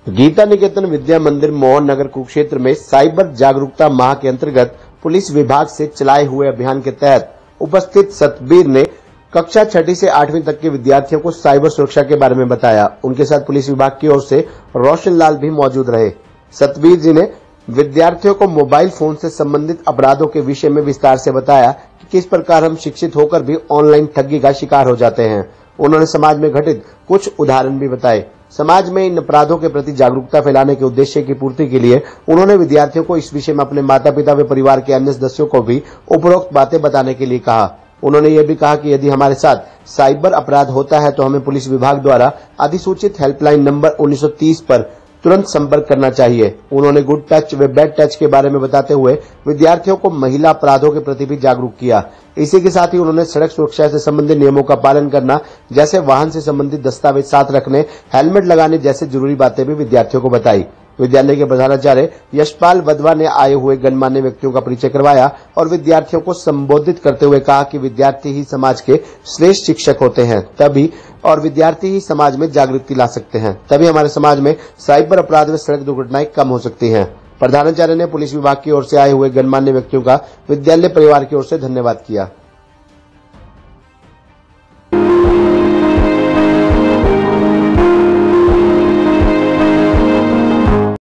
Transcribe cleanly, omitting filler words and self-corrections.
गीता निकेतन विद्या मंदिर मोहन नगर कुरुक्षेत्र में साइबर जागरूकता माह के अंतर्गत पुलिस विभाग से चलाए हुए अभियान के तहत उपस्थित सतबीर ने कक्षा 6ठी से 8वीं तक के विद्यार्थियों को साइबर सुरक्षा के बारे में बताया। उनके साथ पुलिस विभाग की ओर से रोशन लाल भी मौजूद रहे। सतबीर जी ने विद्यार्थियों को मोबाइल फोन से संबंधित अपराधों के विषय में विस्तार से बताया कि किस प्रकार हम शिक्षित होकर भी ऑनलाइन ठगी का शिकार हो जाते हैं। उन्होंने समाज में घटित कुछ उदाहरण भी बताए। समाज में इन अपराधों के प्रति जागरूकता फैलाने के उद्देश्य की पूर्ति के लिए उन्होंने विद्यार्थियों को इस विषय में अपने माता पिता व परिवार के अन्य सदस्यों को भी उपरोक्त बातें बताने के लिए कहा। उन्होंने यह भी कहा कि यदि हमारे साथ साइबर अपराध होता है तो हमें पुलिस विभाग द्वारा अधिसूचित हेल्पलाइन नंबर 1930 पर तुरंत संपर्क करना चाहिए। उन्होंने गुड टच व बैड टच के बारे में बताते हुए विद्यार्थियों को महिला अपराधों के प्रति भी जागरूक किया। इसी के साथ ही उन्होंने सड़क सुरक्षा से संबंधित नियमों का पालन करना, जैसे वाहन से संबंधित दस्तावेज साथ रखने, हेलमेट लगाने जैसे जरूरी बातें भी विद्यार्थियों को बताई। विद्यालय के प्रधानाचार्य यशपाल वधवा ने आए हुए गणमान्य व्यक्तियों का परिचय करवाया और विद्यार्थियों को संबोधित करते हुए कहा कि विद्यार्थी ही समाज के श्रेष्ठ शिक्षक होते हैं, तभी और विद्यार्थी ही समाज में जागृति ला सकते हैं, तभी हमारे समाज में साइबर अपराध व सड़क दुर्घटनाएं कम हो सकती हैं। प्रधानाचार्य ने पुलिस विभाग की ओर से आए हुए गणमान्य व्यक्तियों का विद्यालय परिवार की ओर से धन्यवाद किया।